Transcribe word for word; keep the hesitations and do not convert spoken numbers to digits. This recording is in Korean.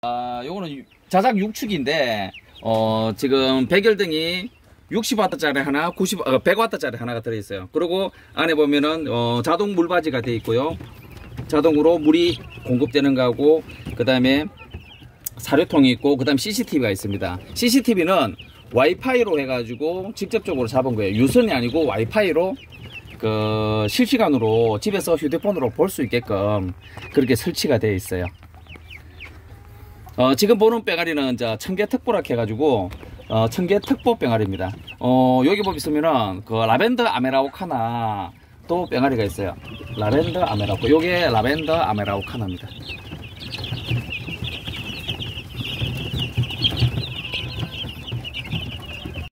아, 요거는 자작 육 축인데, 어, 지금 백열등이 육십 와트짜리 하나, 구십, 어, 백 와트짜리 하나가 들어있어요. 그리고 안에 보면은, 어, 자동 물받이가 되어 있고요. 자동으로 물이 공급되는 거하고, 그 다음에 사료통이 있고, 그 다음에 씨씨티비가 있습니다. 씨씨티비는 와이파이로 해가지고 직접적으로 잡은 거예요. 유선이 아니고 와이파이로 그 실시간으로 집에서 휴대폰으로 볼 수 있게끔 그렇게 설치가 되어 있어요. 어, 지금 보는 병아리는 이제 청계특보라 해가지고 어, 청계특보 병아리입니다. 어, 여기 보시면은 그 라벤더 아메라우카나 또 병아리가 있어요. 라벤더 아메라우카. 요게 라벤더 아메라우카나입니다.